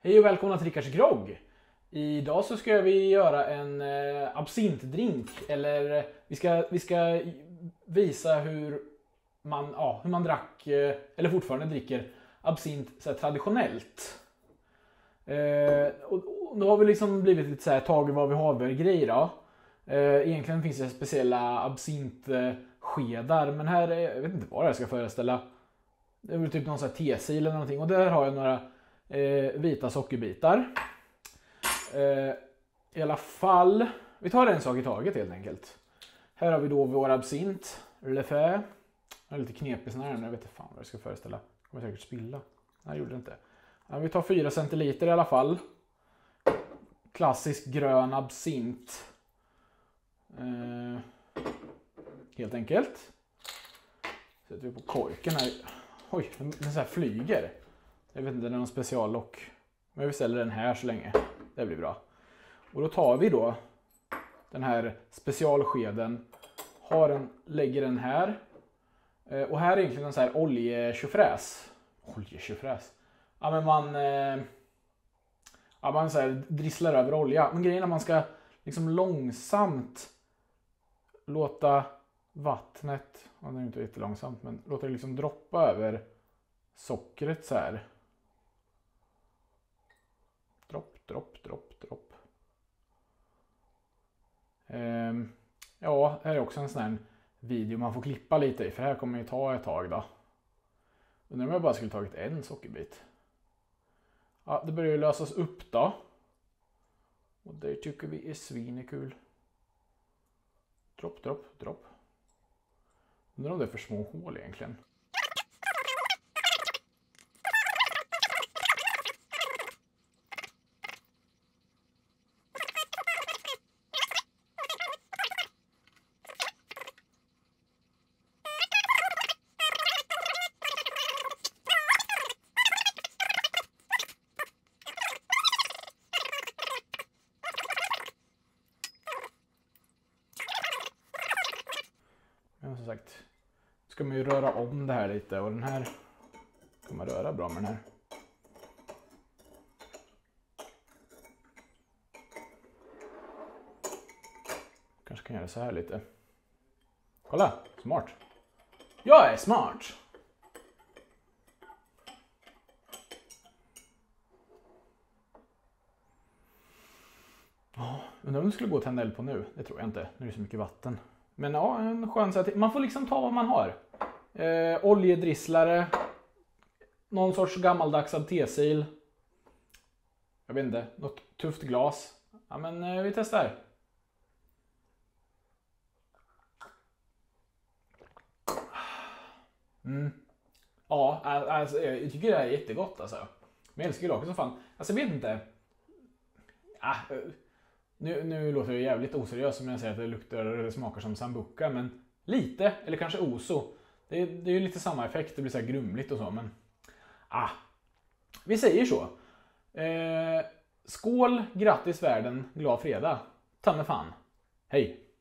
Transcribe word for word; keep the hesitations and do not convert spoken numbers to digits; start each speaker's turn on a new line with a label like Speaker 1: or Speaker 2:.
Speaker 1: Hej och välkomna till Rickards grogg. Idag så ska vi göra en eh, absintdrink. Eller eh, vi, ska, vi ska visa hur man, ja, hur man drack, eh, eller fortfarande dricker absint så här, traditionellt. Eh, och, och då har vi liksom blivit lite så här tag i vad vi har för grejer då. Eh, egentligen finns det speciella absintskedar. Men här, jag vet inte vad jag ska föreställa. Det är väl typ någon sån här tesil eller någonting. Och där har jag några eh, vita sockerbitar. Eh, I alla fall, vi tar en sak i taget helt enkelt. Här har vi då vår absint. Lefä. Jag är lite knepig sån här, men jag vet inte fan vad jag ska föreställa. Jag kommer säkert spilla. Nej, gjorde det inte. Ja, vi tar fyra centiliter i alla fall. Klassisk grön absint. Eh, helt enkelt. Sätter vi på korken här. Oj, den så här flyger. Jag vet inte, det är någon speciallock. Men vi ställer den här så länge. Det blir bra. Och då tar vi då den här specialskeden. Har den, lägger den här. Och här är egentligen en så här oljetjofräs. Oljetjofräs. Ja, men man... Ja, man så här drisslar över olja. Men grejen är att man ska liksom långsamt låta vattnet... Ja, det är inte jättelångsamt, men låta det liksom droppa över sockret så här. Dropp, dropp, dropp, dropp. Ehm, ja, här är också en sån här video man får klippa lite i. För här kommer ju ta ett tag då. Undrar om jag bara skulle tagit en sockerbit. Ja, det börjar ju lösas upp då. Och det tycker vi är svinekul. Dropp, dropp, dropp. Undrar om det är för små hål egentligen. Men som sagt, ska man ju röra om det här lite, och den här kan man röra bra med den här. Kanske kan göra så här lite. Kolla, smart. Jag är smart. Ja, undrar om det skulle gå att tända eld på nu. Det tror jag inte. Nu är det så mycket vatten. Men ja, en skön sätt. Man får liksom ta vad man har. Eh, oljedrisslare. Någon sorts gammaldags tesil. Jag vet inte. Något tufft glas. Ja, men eh, vi testar. Mm. Ja, alltså, jag tycker det här är jättegott alltså. Men jag älskar ju som fan. Alltså jag vet inte. Ah, Nu, nu låter jag jävligt oseriös om jag säger att det luktar eller smakar som sambuca, men lite, eller kanske oso. Det är, det är ju lite samma effekt, det blir så här grumligt och så, men ah, vi säger så. Eh, skål, grattis världen, glad fredag. Ta med fan. Hej!